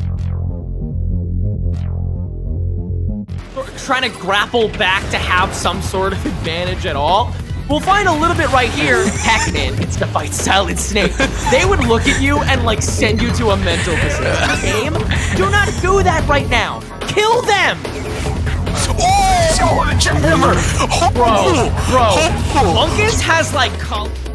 Trying to grapple back to have some sort of advantage at all. We'll find a little bit right here. Pac-Man gets to fight Silent Snake. They would look at you and like send you to a mental facility. Game, do not do that right now. Kill them. Oh, the jackhammer! Bro, Bunkus has like